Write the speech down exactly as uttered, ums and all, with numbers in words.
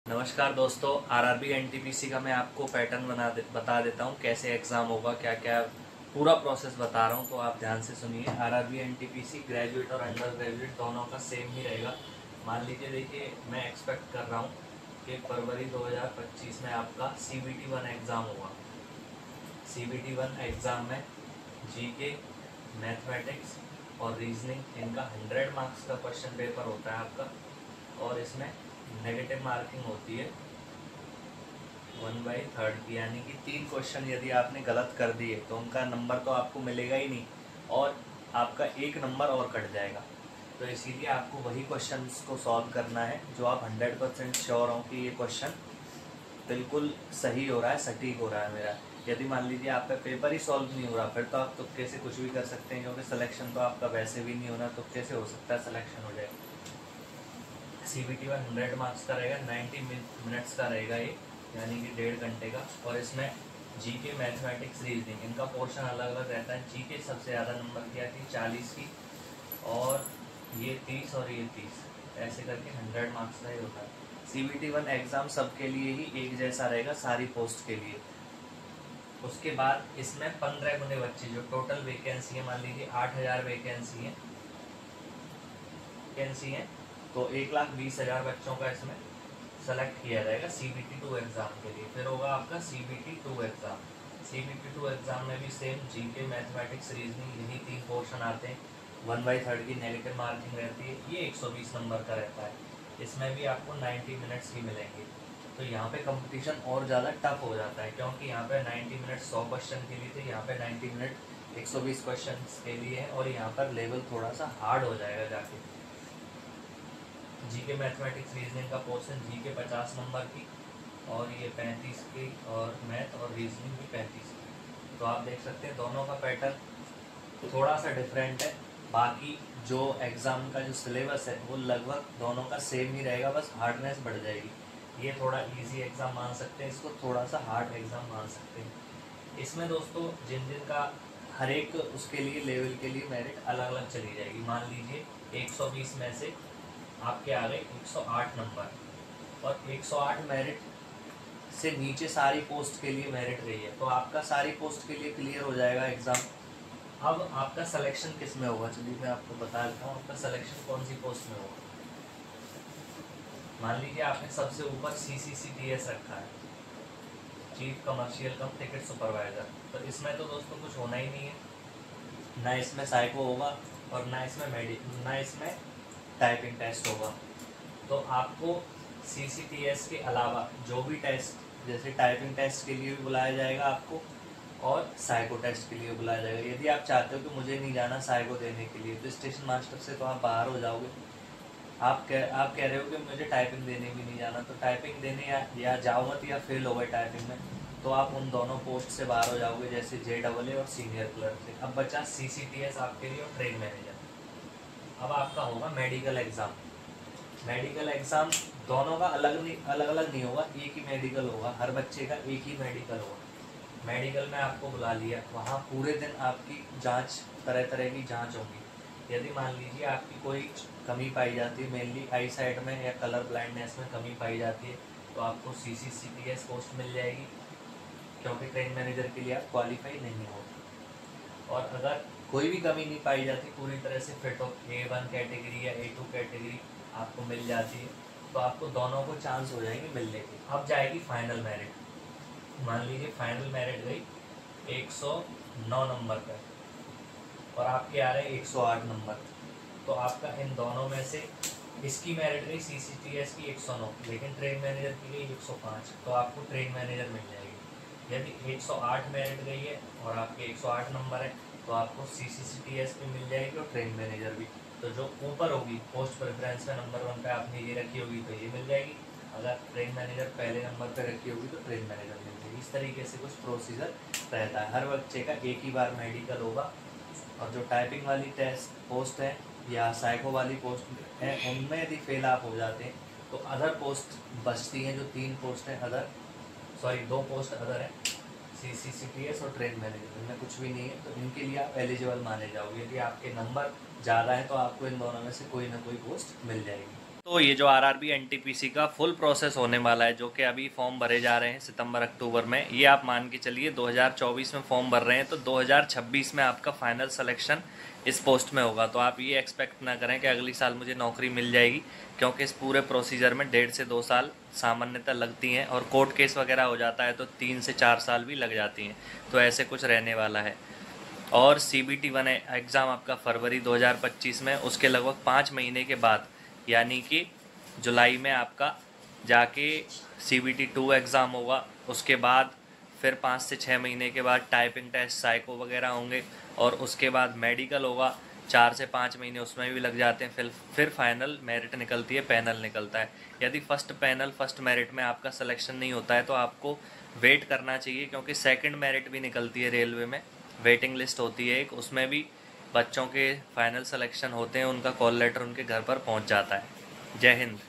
नमस्कार दोस्तों, RRB NTPC का मैं आपको पैटर्न बना दे, बता देता हूँ कैसे एग्ज़ाम होगा, क्या क्या पूरा प्रोसेस बता रहा हूँ, तो आप ध्यान से सुनिए। आरआरबी एनटीपीसी ग्रेजुएट और अंडर ग्रेजुएट दोनों का सेम ही रहेगा। मान लीजिए, देखिए मैं एक्सपेक्ट कर रहा हूँ कि फरवरी दो हज़ार पच्चीस में आपका सीबीटी वन एग्ज़ाम होगा। सीबीटी वन एग्ज़ाम में जीके, मैथमेटिक्स और रीजनिंग इनका हंड्रेड मार्क्स का क्वेश्चन पेपर होता है आपका, और इसमें नेगेटिव मार्किंग होती है वन बाई थर्ड की, यानी कि तीन क्वेश्चन यदि आपने गलत कर दिए तो उनका नंबर तो आपको मिलेगा ही नहीं, और आपका एक नंबर और कट जाएगा। तो इसीलिए आपको वही क्वेश्चंस को सॉल्व करना है जो आप हंड्रेड परसेंट श्योर हो कि ये क्वेश्चन बिल्कुल सही हो रहा है, सटीक हो रहा है मेरा। यदि मान लीजिए आपका पेपर ही सॉल्व नहीं हो रहा, फिर तो आप तुक्के से कुछ भी कर सकते हैं, क्योंकि सिलेक्शन तो आपका वैसे भी नहीं होना, तुक्के से हो सकता है सिलेक्शन हो जाए। सीबीटी वन हंड्रेड मार्क्स का रहेगा, नाइन्टी मिनट्स का रहेगा ये, यानी कि डेढ़ घंटे का। और इसमें जीके, मैथमेटिक्स, रीजनिंग इनका पोर्शन अलग अलग रहता है। जीके सबसे ज़्यादा नंबर की आती है चालीस की, और ये तीस और ये तीस, ऐसे करके हंड्रेड मार्क्स का ही होता है। सीबीटी वन एग्ज़ाम सबके लिए ही एक जैसा रहेगा, सारी पोस्ट के लिए। उसके बाद इसमें पंद्रह गुने बच्चे, जो टोटल वैकेंसी है, मान लीजिए आठ हज़ार वैकेंसी है वैकेंसी है तो एक लाख बीस हज़ार बच्चों का इसमें सेलेक्ट किया जाएगा सीबीटी टू एग्ज़ाम के लिए। फिर होगा आपका CBT two exam. CBT two exam में भी सेम जीके, मैथमेटिक्स, रीजनिंग यही तीन पोर्शन आते हैं। वन बाई थर्ड की नेगेटिव मार्किंग रहती है, ये एक सौ बीस नंबर का रहता है। इसमें भी आपको नाइन्टी मिनट्स ही मिलेंगे। तो यहाँ पे कंपटीशन और ज़्यादा टफ हो जाता है, क्योंकि यहाँ पे नाइन्टी मिनट सौ क्वेश्चन के लिए थे, यहाँ पे नाइन्टी मिनट एक सौ बीस क्वेश्चन के लिए है, और यहाँ पर लेवल थोड़ा सा हार्ड हो जाएगा जाके। जीके, मैथमेटिक्स, रीजनिंग का पोर्शन जीके पचास नंबर की, और ये पैंतीस की, और मैथ और रीजनिंग भी पैंतीस की। तो आप देख सकते हैं दोनों का पैटर्न थोड़ा सा डिफरेंट है। बाकी जो एग्ज़ाम का जो सिलेबस है वो लगभग दोनों का सेम ही रहेगा, बस हार्डनेस बढ़ जाएगी। ये थोड़ा इजी एग्ज़ाम मान सकते हैं, इसको थोड़ा सा हार्ड एग्ज़ाम मान सकते हैं। इसमें दोस्तों जिन जिन का हर एक उसके लिए लेवल के लिए मेरिट अलग अलग चली जाएगी। मान लीजिए एक सौ बीस में से आपके आ गए एक सौ आठ नंबर, और एक सौ आठ मेरिट से नीचे सारी पोस्ट के लिए मेरिट रही है, तो आपका सारी पोस्ट के लिए क्लियर हो जाएगा एग्ज़ाम। अब आपका सिलेक्शन किस में होगा, चलिए मैं आपको बता देता हूँ आपका सिलेक्शन कौन सी पोस्ट में होगा। मान लीजिए आपने सबसे ऊपर सी सी सी टी एस रखा है, chief commercial cum ticket supervisor. तो इसमें तो दोस्तों कुछ होना ही नहीं है, ना इसमें साइको होगा और ना इसमें मेडि ना इसमें टाइपिंग टेस्ट होगा। तो आपको सी सी टी एस के अलावा जो भी टेस्ट, जैसे टाइपिंग टेस्ट के लिए भी बुलाया जाएगा आपको, और साइको टेस्ट के लिए बुलाया जाएगा। यदि आप चाहते हो कि मुझे नहीं जाना साइको देने के लिए, तो स्टेशन मास्टर से तो आप बाहर हो जाओगे। आप कह आप कह रहे हो कि मुझे टाइपिंग देने भी नहीं जाना, तो टाइपिंग देने या, या जाओ मत, या फेल हो गए टाइपिंग में, तो आप उन दोनों पोस्ट से बाहर हो जाओगे, जैसे जे डबल ए और सीनियर क्लर्क से। अब बचा सी सी टी एस आपके लिए और ट्रेन मैनेजर। अब आपका होगा मेडिकल एग्ज़ाम। मेडिकल एग्ज़ाम दोनों का अलग नहीं अलग अलग नहीं होगा, एक ही मेडिकल होगा, हर बच्चे का एक ही मेडिकल होगा। मेडिकल में आपको बुला लिया, वहाँ पूरे दिन आपकी जांच, तरह तरह की जांच होगी। यदि मान लीजिए आपकी कोई कमी पाई जाती है, मेनली आई साइड में या कलर ब्लाइंडनेस में कमी पाई जाती है, तो आपको C C C T S post मिल जाएगी, क्योंकि ट्रेन मैनेजर के लिए आप क्वालिफाई नहीं हो। और अगर कोई भी कमी नहीं पाई जाती, पूरी तरह से फिट हो, ए वन कैटेगरी या ए टू कैटेगरी आपको मिल जाती है, तो आपको दोनों को चांस हो जाएंगे मिलने के। अब जाएगी फाइनल मेरिट। मान लीजिए फाइनल मेरिट गई एक सौ नौ नंबर पर, और आपके आ रहे हैं एक सौ आठ नंबर, तो आपका इन दोनों में से इसकी मेरिट गई सी सी टी एस की एक सौ नौ, लेकिन ट्रेन मैनेजर की गई एक सौ पाँच, तो आपको ट्रेन मैनेजर मिल जाएगी। यदि एक सौ आठ मेरिट गई है और आपके एक सौ आठ नंबर है, तो आपको C C C T S भी मिल जाएगी और ट्रेन मैनेजर भी। तो जो ऊपर होगी पोस्ट प्रेफरेंस में नंबर वन पे आपने ये रखी होगी तो ये मिल जाएगी, अगर ट्रेन मैनेजर पहले नंबर पे रखी होगी तो ट्रेन मैनेजर मिल जाएगी। इस तरीके से कुछ प्रोसीजर रहता है। हर बच्चे का एक ही बार मेडिकल होगा, और जो टाइपिंग वाली टेस्ट पोस्ट है या साइको वाली पोस्ट है, उनमें यदि फेल आप हो जाते हैं तो अदर पोस्ट बचती हैं, जो तीन पोस्ट हैं अदर, सॉरी दो पोस्ट अदर है, C C C T S और ट्रेन मैनेजर, इनमें कुछ भी नहीं है, तो इनके लिए आप एलिजिबल माने जाओगे। यदि आपके नंबर ज़्यादा है तो आपको इन दोनों में से कोई ना कोई पोस्ट मिल जाएगी। तो ये जो आरआरबी एनटीपीसी का फुल प्रोसेस होने वाला है, जो कि अभी फॉर्म भरे जा रहे हैं सितंबर अक्टूबर में, ये आप मान के चलिए दो हज़ार चौबीस में फॉर्म भर रहे हैं तो दो हज़ार छब्बीस में आपका फाइनल सिलेक्शन इस पोस्ट में होगा। तो आप ये एक्सपेक्ट ना करें कि अगली साल मुझे नौकरी मिल जाएगी, क्योंकि इस पूरे प्रोसीजर में डेढ़ से दो साल सामान्यतः लगती हैं और कोर्ट केस वगैरह हो जाता है तो तीन से चार साल भी लग जाती हैं। तो ऐसे कुछ रहने वाला है। और C B T one exam आपका फरवरी दो हज़ार पच्चीस में, उसके लगभग पाँच महीने के बाद यानी कि जुलाई में आपका जाके C B T two exam होगा। उसके बाद फिर पाँच से छः महीने के बाद टाइपिंग टेस्ट, साइको वगैरह होंगे और उसके बाद मेडिकल होगा। चार से पाँच महीने उसमें भी लग जाते हैं। फिर फिर फाइनल मेरिट निकलती है, पैनल निकलता है। यदि फर्स्ट पैनल फर्स्ट मेरिट में आपका सिलेक्शन नहीं होता है तो आपको वेट करना चाहिए, क्योंकि सेकंड मेरिट भी निकलती है रेलवे में, वेटिंग लिस्ट होती है एक, उसमें भी बच्चों के फाइनल सिलेक्शन होते हैं, उनका कॉल लेटर उनके घर पर पहुंच जाता है। जय हिंद।